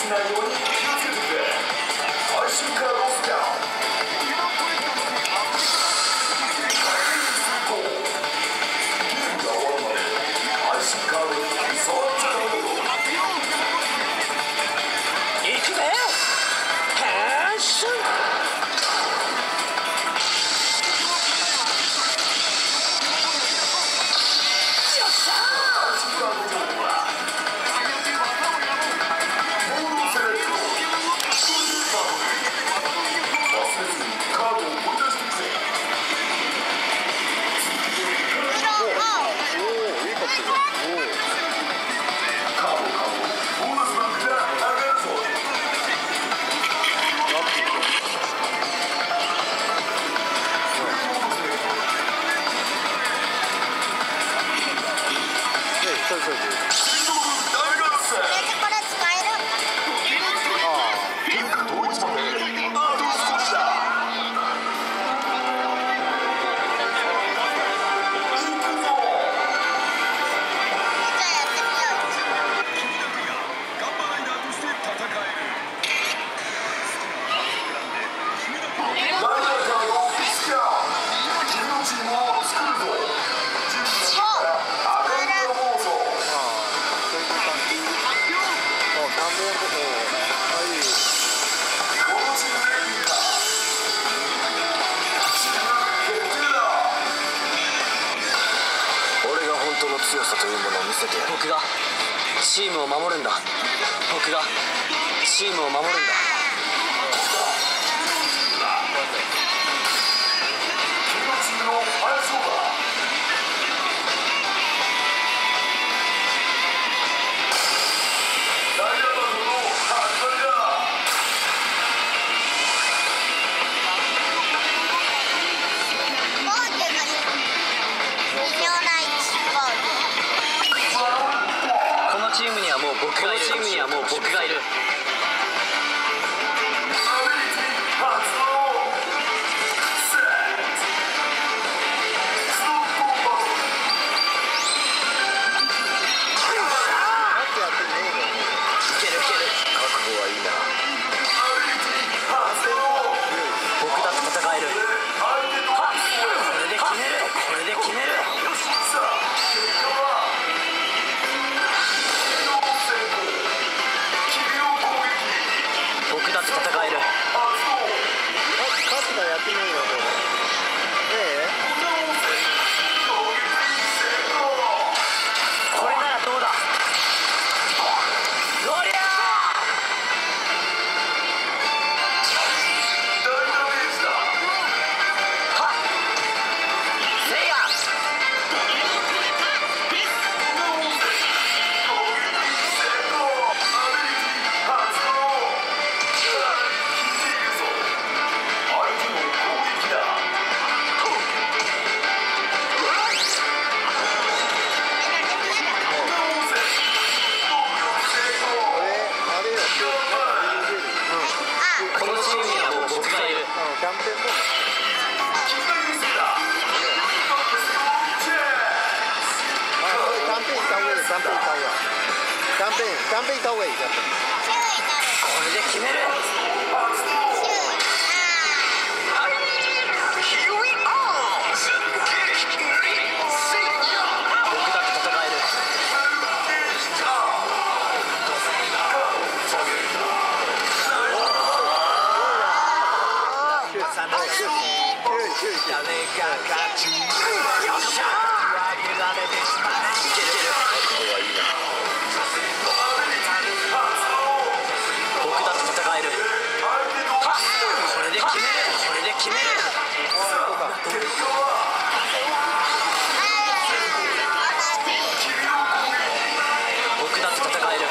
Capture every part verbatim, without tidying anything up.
強さというものを見せてやる。僕がチームを守るんだ。僕がチームを守るんだ。このチームにはもう僕がいる。このチームにはもう僕がいる。 キャンペーン、キャンペーン行った方がいい。これで決める。僕だって戦える。よっしゃ僕だって戦える。これで決める。これで決める。僕だって戦える。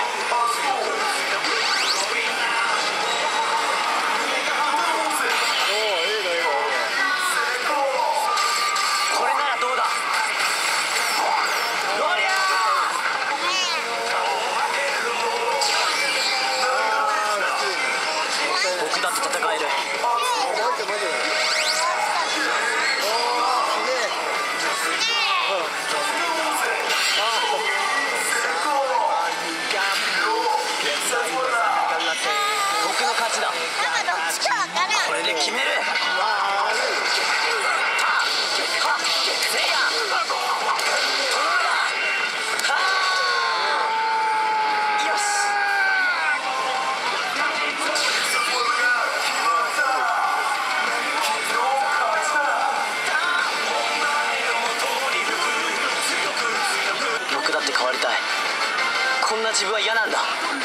こんな自分は嫌なんだ。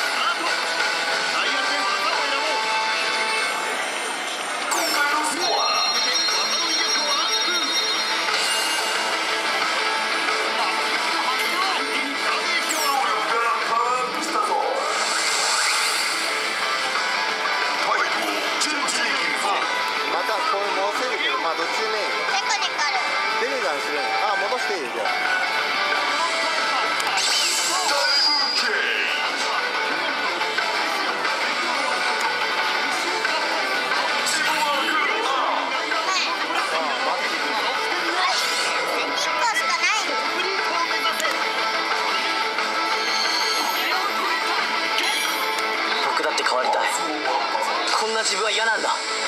またこれ戻せるけど、まあどっちでもいいよ。 テクニカル。 テクニカルするの。あ、戻していいよじゃあ。 僕だって変わりたい。こんな自分は嫌なんだ。